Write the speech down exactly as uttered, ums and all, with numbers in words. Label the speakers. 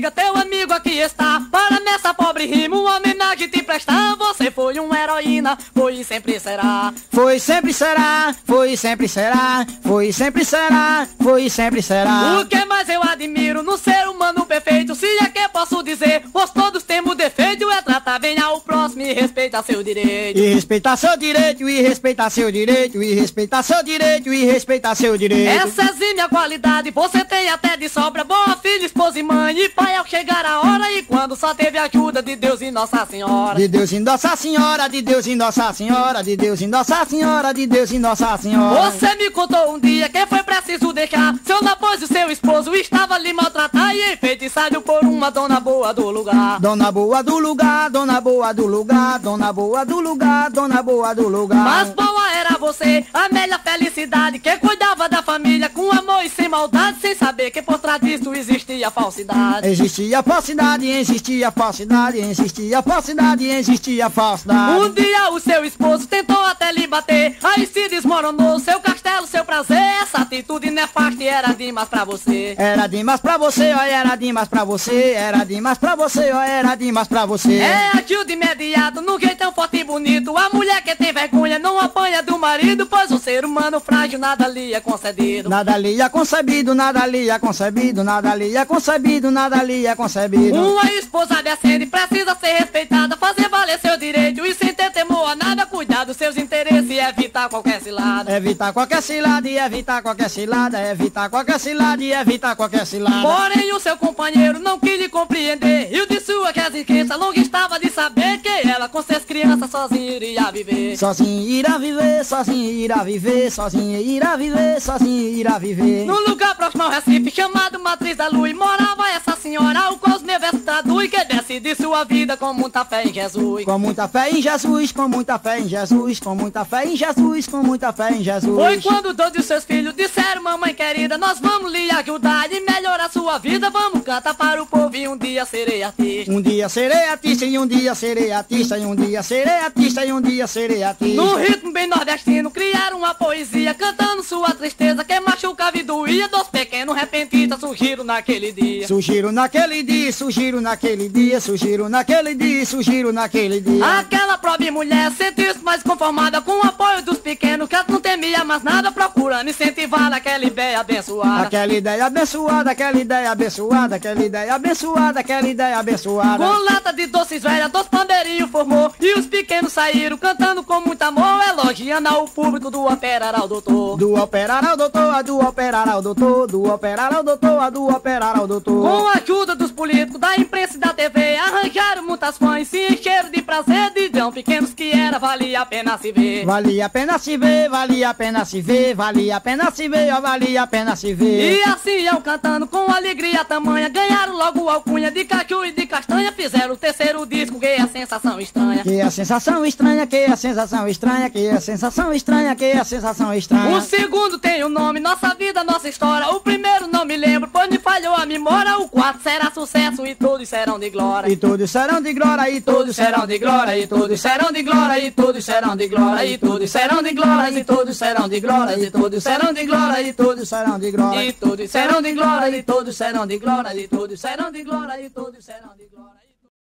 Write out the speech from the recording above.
Speaker 1: diga, teu amigo aqui está, para nessa pobre rima uma homenagem te prestar. Você foi uma heroína, foi e sempre será.
Speaker 2: Foi sempre será, foi e sempre será, foi e sempre será, foi e sempre será.
Speaker 1: O que mais eu admiro no ser humano perfeito, se é que posso dizer, pois todos temos defeito, é tratar bem ao próximo e respeitar seu direito.
Speaker 2: E respeitar seu direito, e respeitar seu direito, e respeitar seu direito, e respeitar seu direito.
Speaker 1: Essa exime a qualidade, você tem até de sobra, boa filha, esposa e mãe, e pai ao chegar a hora, e quando só teve a ajuda de Deus e Nossa Senhora.
Speaker 2: De Deus e Nossa Senhora, de Deus e Nossa Senhora, de Deus e Nossa Senhora, de Deus e Nossa Senhora.
Speaker 1: Você me contou um dia que foi preciso deixar seu namorado e seu esposo estava lhe maltratar e enfeitiçado por uma dona boa do lugar.
Speaker 2: Dona boa do lugar, dona boa do lugar, dona boa do lugar, dona boa do lugar.
Speaker 1: Mas boa era você, a melhor felicidade, que cuidava da família com amor e sem maldade, sem saber que por trás disso existia falsidade.
Speaker 2: Existia falsidade, existia falsidade, existia falsidade, existia falsidade.
Speaker 1: Um dia o seu esposo tentou até lhe bater, aí se desmoronou seu castelo, seu prazer. Essa atitude nefasta era demais pra você.
Speaker 2: Era demais pra você, ó, era demais pra você, era demais pra você, ó, era demais pra você.
Speaker 1: É ajuda imediato, num jeitão forte e bonito. A mulher que tem vergonha não apanha do marido, pois o ser humano frágil nada lhe é concedido.
Speaker 2: Nada lhe é concebido, nada lhe é concebido, nada lhe é concebido, nada lhe é concebido.
Speaker 1: Uma esposa decente precisa ser respeitada, fazer valer seu direito e sem ter temor a nada, cuidar dos seus interesses e evitar qualquer cilada.
Speaker 2: Evitar qualquer cilada e evitar qualquer cilada, evitar qualquer cilada e evitar qualquer cilada.
Speaker 1: Porém o seu companheiro não quis lhe compreender, e o de sua resistência longe estava de saber que ela com seus crianças sozinha iria viver.
Speaker 2: Sozinha irá viver, sozinha irá viver, sozinha irá viver, sozinha irá viver.
Speaker 1: Num lugar próximo ao Recife, chamado Matriz da Luz, morava essa senhora, ao qual os meus versos traduz, que decide sua vida com muita fé em Jesus.
Speaker 2: Com muita fé em Jesus, com muita fé em Jesus, com muita fé em Jesus, com muita fé em Jesus.
Speaker 1: Foi quando todos os seus filhos disseram, mamãe querida, nós vamos lhe ajudar e melhorar sua vida, vamos cantar para o povo e um dia serei artista.
Speaker 2: Um dia serei artista e um dia serei artista, e um dia serei artista e um dia serei artista.
Speaker 1: Num ritmo bem nordestino, criaram uma poesia, cantando sua tristeza, que machucava e doía. Dos pequenos repentistas surgiram naquele dia.
Speaker 2: Surgiram naquele dia, surgiram naquele dia, surgiram naquele dia, surgiram naquele dia.
Speaker 1: Aquela pobre mulher sentiu-se mais conformada com o apoio dos pequenos, que ela não temia mais nada, procurando incentivar aquela ideia abençoada.
Speaker 2: Aquela ideia abençoada, aquela ideia abençoada, aquela ideia abençoada, aquela ideia abençoada.
Speaker 1: Com lata de doces velhas, dos pandeirinhos formou, e os pequenos saíram cantando com muito amor, elogiando ao público do operar ao doutor.
Speaker 2: Do operar ao doutor, a do operar ao doutor, do operar ao doutor, a do operar ao doutor.
Speaker 1: Com a ajuda dos políticos, da imprensa e da T V, arranjaram muitas fãs, se encheram de prazer, de tão pequenos que era, valia a pena se ver.
Speaker 2: Valia a pena se ver, valia a pena se ver, valia a pena se ver, ó, valia a pena se ver.
Speaker 1: E assim eu cantando com alegria tamanha, ganharam logo alcunha de cachu e de castanha, fizeram o terceiro disco, que é a sensação estranha.
Speaker 2: Que é a sensação estranha, que é a sensação estranha, que é a sensação estranha, que é a sensação estranha.
Speaker 1: O segundo tem o nome, Nossa Vida, Nossa História. O primeiro não me lembro, pois me falhou a memória. O quarto será sucesso e todos serão de glória.
Speaker 2: E todos serão de glória, e todos serão de glória, e todos serão de glória, e todos serão de glória, e todos serão de glória, e todos serão de glória, e todos serão de glória, e todos serão de glória,
Speaker 1: e todos serão de glória, e todos serão de glória, e todos serão de glória, e todos serão de glória.